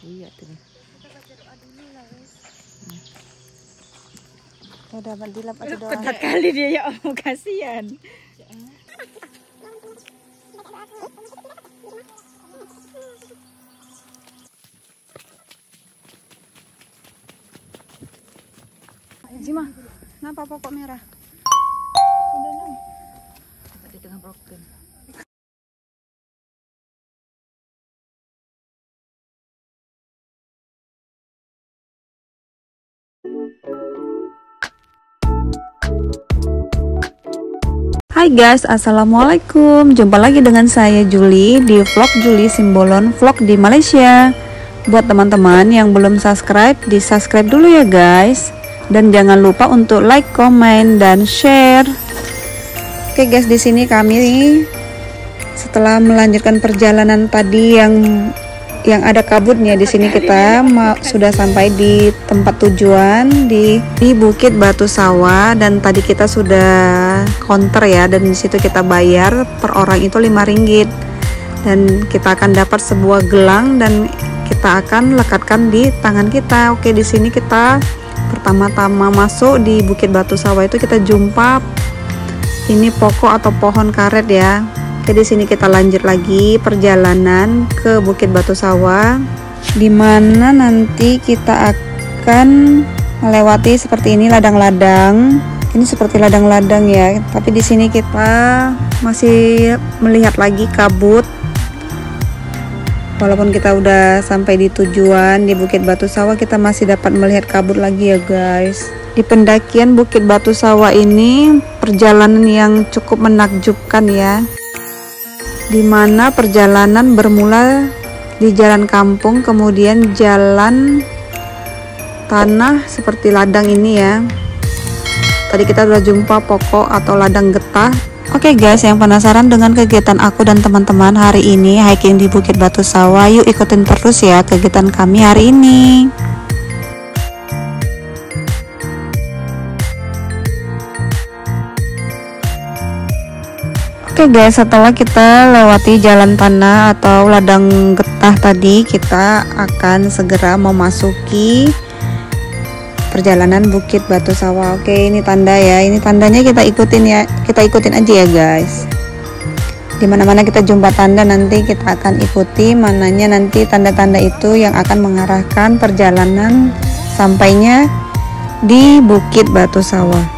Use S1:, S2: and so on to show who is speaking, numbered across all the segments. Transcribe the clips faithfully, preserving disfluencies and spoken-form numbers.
S1: Iya tuh.
S2: Udah dilap aja doang.
S1: Empat kali dia ya om, kasihan.
S2: Jima, kenapa pokok merah?
S1: Udah lah. Di tengah broken.
S2: Hai guys, assalamualaikum. Jumpa lagi dengan saya Juli di vlog Juli Simbolon Vlog di Malaysia. Buat teman-teman yang belum subscribe, di subscribe dulu ya guys. Dan jangan lupa untuk like, comment, dan share. Oke guys, di sini kami setelah melanjutkan perjalanan tadi yang yang ada kabutnya, di sini kita sudah sampai di tempat tujuan di di Bukit Batu Sawah, dan tadi kita sudah counter ya, dan di situ kita bayar per orang itu lima ringgit, dan kita akan dapat sebuah gelang dan kita akan lekatkan di tangan kita. Oke, di sini kita pertama-tama masuk di Bukit Batu Sawah itu kita jumpa ini pokok atau pohon karet ya. Oke, di sini kita lanjut lagi perjalanan ke Bukit Batu Sawah, dimana nanti kita akan melewati seperti ini ladang-ladang. Ini seperti ladang-ladang ya, tapi di sini kita masih melihat lagi kabut. Walaupun kita udah sampai di tujuan di Bukit Batu Sawah, kita masih dapat melihat kabut lagi ya guys. Di pendakian Bukit Batu Sawah ini perjalanan yang cukup menakjubkan ya, dimana perjalanan bermula di jalan kampung, kemudian jalan tanah seperti ladang ini ya. Tadi kita udah jumpa pokok atau ladang getah. Oke guys, yang penasaran dengan kegiatan aku dan teman-teman hari ini hiking di Bukit Batu Sawah, yuk ikutin terus ya kegiatan kami hari ini. Oke guys, setelah kita lewati jalan tanah atau ladang getah tadi, kita akan segera memasuki perjalanan Bukit Batu Sawah. Oke, ini tanda ya, ini tandanya kita ikutin ya, kita ikutin aja ya guys. Dimana-mana kita jumpa tanda, nanti kita akan ikuti mananya nanti tanda-tanda itu yang akan mengarahkan perjalanan sampainya di Bukit Batu Sawah.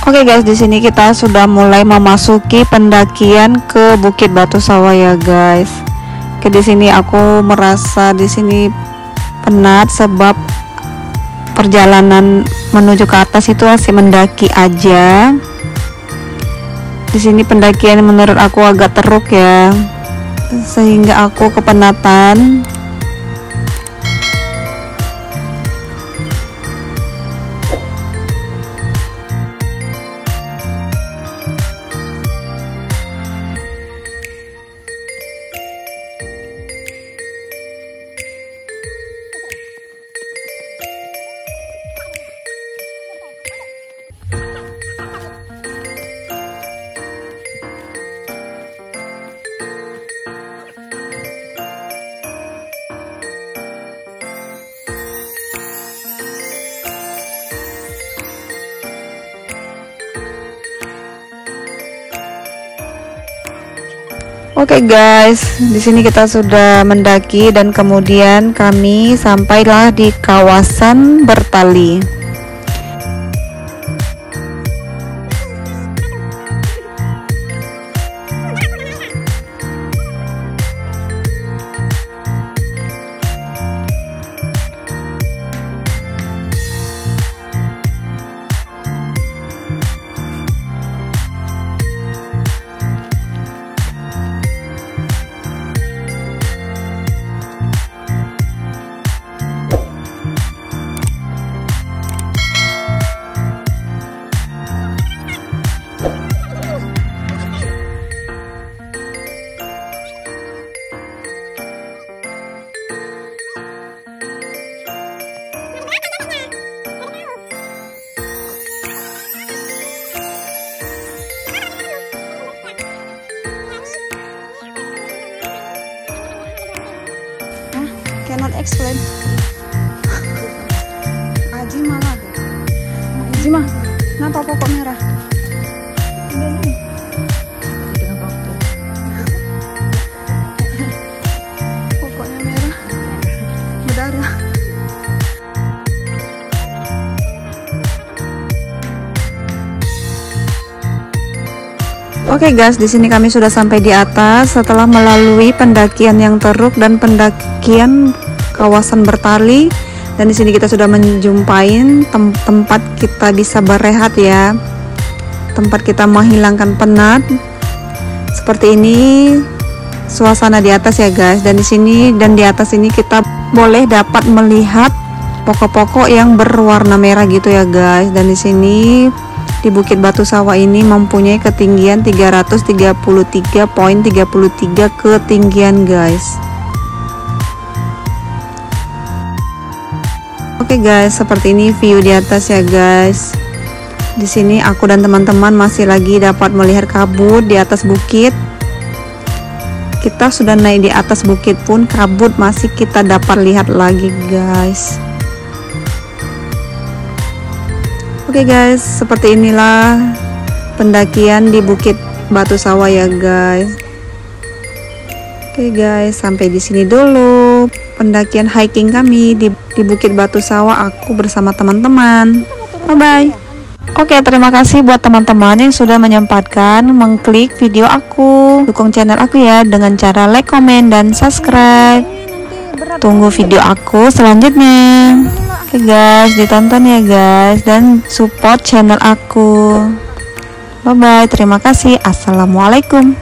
S2: Oke guys, di sini kita sudah mulai memasuki pendakian ke Bukit Batu Sawah ya guys. Oke, di sini aku merasa di sini penat sebab perjalanan menuju ke atas itu masih mendaki aja. Di sini pendakian menurut aku agak teruk ya, sehingga aku kepenatan. Oke okay guys, di sini kita sudah mendaki dan kemudian kami sampailah di kawasan Bertali. Cannot explain. Aji malah. Aji mah. Kenapa pokok merah? Pokoknya merah. Berdarah. Oke okay guys, di sini kami sudah sampai di atas setelah melalui pendakian yang teruk dan pendakian kawasan Bertali, dan di sini kita sudah menjumpai tem tempat kita bisa berehat ya, tempat kita menghilangkan penat. Seperti ini suasana di atas ya guys, dan di sini dan di atas ini kita boleh dapat melihat pokok-pokok yang berwarna merah gitu ya guys, dan di sini di Bukit Batu Sawah ini mempunyai ketinggian tiga ratus tiga puluh tiga koma tiga tiga ketinggian guys. Oke okay guys, seperti ini view di atas ya guys. Di sini aku dan teman-teman masih lagi dapat melihat kabut di atas bukit. Kita sudah naik di atas bukit pun kabut masih kita dapat lihat lagi guys. Oke okay guys, seperti inilah pendakian di Bukit Batu Sawah ya guys. Oke okay guys, sampai di sini dulu pendakian hiking kami di, di Bukit Batu Sawah aku bersama teman-teman. Bye bye. Oke, okay, terima kasih buat teman-teman yang sudah menyempatkan mengklik video aku. Dukung channel aku ya dengan cara like, komen, dan subscribe. Tunggu video aku selanjutnya. Oke okay guys, ditonton ya guys, dan support channel aku. Bye bye, terima kasih. Assalamualaikum.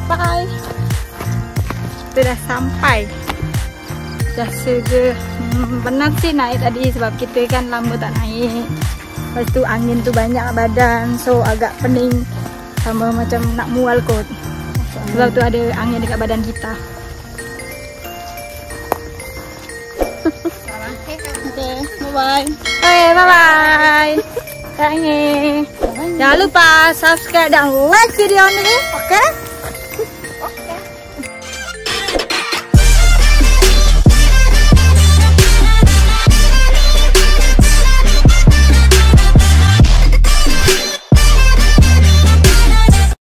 S1: Bye. Sudah sampai. Sudah sudah hmm, penat sih naik tadi sebab kita kan lama tak naik. Lepas tu angin tu banyak badan, so agak pening sama macam nak mual kot. Sebab tu ada angin dekat badan kita. Okay, bye bye. Okay, bye bye. Jangan lupa subscribe dan like video ini, oke? Okay?